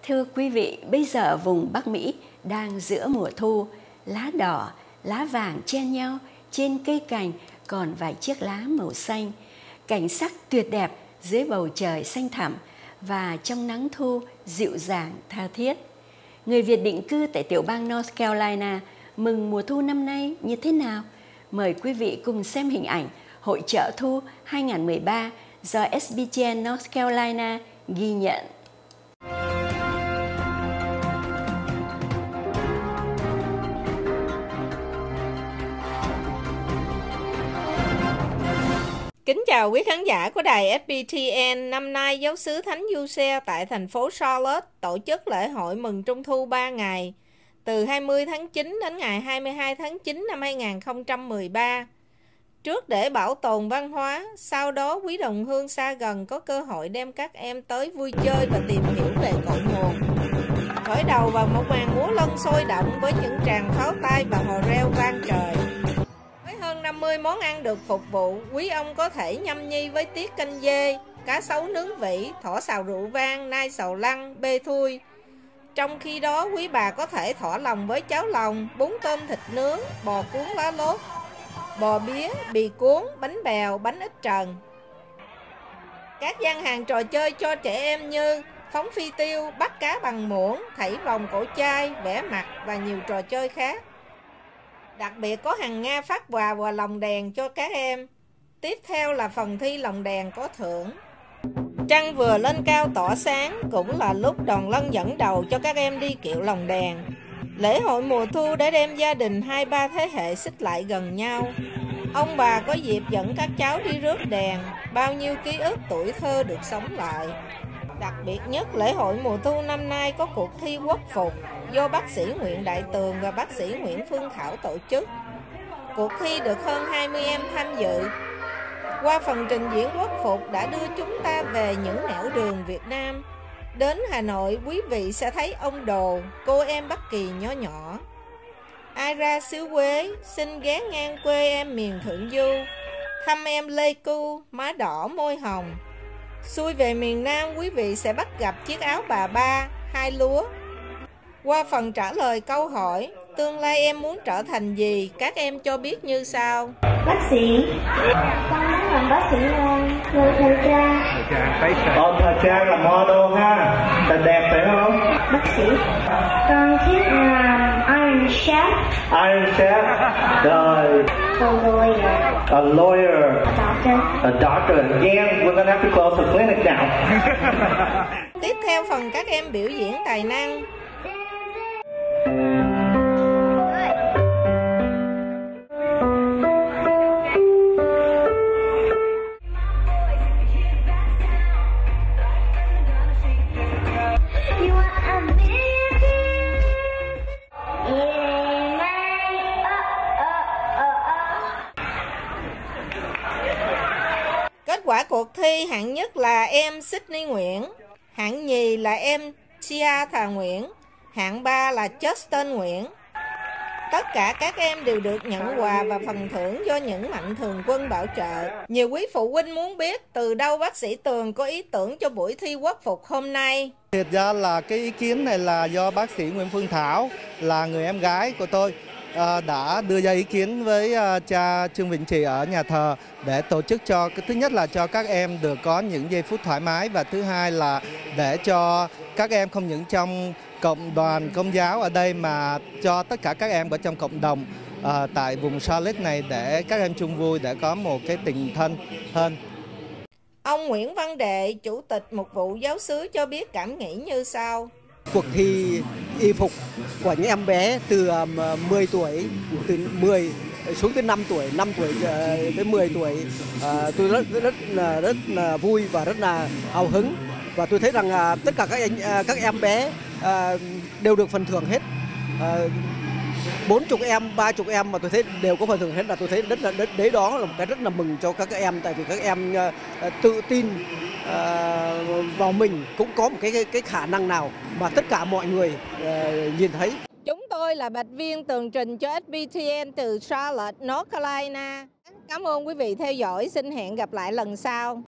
Thưa quý vị, bây giờ vùng Bắc Mỹ đang giữa mùa thu, lá đỏ, lá vàng chen nhau, trên cây cành còn vài chiếc lá màu xanh. Cảnh sắc tuyệt đẹp dưới bầu trời xanh thẳm và trong nắng thu dịu dàng tha thiết. Người Việt định cư tại tiểu bang North Carolina mừng mùa thu năm nay như thế nào? Mời quý vị cùng xem hình ảnh Hội chợ thu 2013 do SBTN North Carolina ghi nhận. Kính chào quý khán giả của đài SBTN. Năm nay, giáo xứ Thánh Giuse tại thành phố Charlotte tổ chức lễ hội mừng Trung thu 3 ngày, từ 20 tháng 9 đến ngày 22 tháng 9 năm 2013. Trước để bảo tồn văn hóa, sau đó quý đồng hương xa gần có cơ hội đem các em tới vui chơi và tìm hiểu về cội nguồn. Khởi đầu bằng một màn múa lân sôi động với những tràng pháo tay và hò reo vang trời. Hơn 50 món ăn được phục vụ, quý ông có thể nhâm nhi với tiết canh dê, cá sấu nướng vỉ, thỏ xào rượu vang, nai xào lăng, bê thui. Trong khi đó, quý bà có thể thỏa lòng với cháo lòng, bún tôm thịt nướng, bò cuốn lá lốt, bò bía, bì cuốn, bánh bèo, bánh ít trần. Các gian hàng trò chơi cho trẻ em như phóng phi tiêu, bắt cá bằng muỗng, thảy vòng cổ chai, vẽ mặt và nhiều trò chơi khác. Đặc biệt có hàng Nga phát quà và lồng đèn cho các em. Tiếp theo là phần thi lồng đèn có thưởng. Trăng vừa lên cao tỏa sáng, cũng là lúc đoàn lân dẫn đầu cho các em đi kiệu lồng đèn. Lễ hội mùa thu để đem gia đình 2-3 thế hệ xích lại gần nhau. Ông bà có dịp dẫn các cháu đi rước đèn, bao nhiêu ký ức tuổi thơ được sống lại. Đặc biệt nhất, lễ hội mùa thu năm nay có cuộc thi quốc phục do bác sĩ Nguyễn Đại Tường và bác sĩ Nguyễn Phương Thảo tổ chức. Cuộc thi được hơn 20 em tham dự. Qua phần trình diễn quốc phục đã đưa chúng ta về những nẻo đường Việt Nam. Đến Hà Nội, quý vị sẽ thấy ông Đồ, cô em Bắc Kỳ nhỏ nhỏ. Ai ra xứ Quế, xin ghé ngang quê em miền Thượng Du, thăm em Lê Cu, má đỏ môi hồng. Xuôi về miền Nam, quý vị sẽ bắt gặp chiếc áo bà ba, hai lúa. Qua phần trả lời câu hỏi, tương lai em muốn trở thành gì, các em cho biết như sau. Bác sĩ. Con muốn làm bác sĩ người thời trang. Thời trang là model ha, thật đẹp phải không? Bác sĩ. Con thích làm Iron Chef. Iron Chef. Rồi. A lawyer. A doctor. Again, we're gonna have to close the clinic now. Tiếp theo phần các em biểu diễn tài năng. Kết quả cuộc thi hạng nhất là em Sydney Nguyễn, hạng nhì là em Tia Thà Nguyễn, hạng 3 là Justin Nguyễn. Tất cả các em đều được nhận quà và phần thưởng do những mạnh thường quân bảo trợ. Nhiều quý phụ huynh muốn biết từ đâu bác sĩ Tường có ý tưởng cho buổi thi quốc phục hôm nay. Thật ra là cái ý kiến này là do bác sĩ Nguyễn Phương Thảo, là người em gái của tôi, đã đưa ra ý kiến với cha Trương Vĩnh Trì ở nhà thờ để tổ chức cho, thứ nhất là cho các em được có những giây phút thoải mái, và thứ hai là để cho các em không những trong cộng đoàn Công giáo ở đây mà cho tất cả các em ở trong cộng đồng tại vùng Charlotte này, để các em chung vui, để có một cái tình thân hơn. Ông Nguyễn Văn Đệ, Chủ tịch Mục vụ Giáo xứ cho biết cảm nghĩ như sau. Cuộc thi y phục của những em bé từ 10 tuổi, từ 10 xuống tới 5 tuổi, 5 tuổi tới 10 tuổi, tôi rất là vui và rất là hào hứng. Và tôi thấy rằng tất cả các em bé đều được phần thưởng hết. 40 em, 30 em mà tôi thấy đều có phần thưởng hết, là tôi thấy đấy đó là một cái rất là mừng cho các em, tại vì các em tự tin vào mình, cũng có một cái khả năng nào mà tất cả mọi người nhìn thấy. Chúng tôi là bạch viên tường trình cho SBTN từ Charlotte, North Carolina. Cảm ơn quý vị theo dõi, xin hẹn gặp lại lần sau.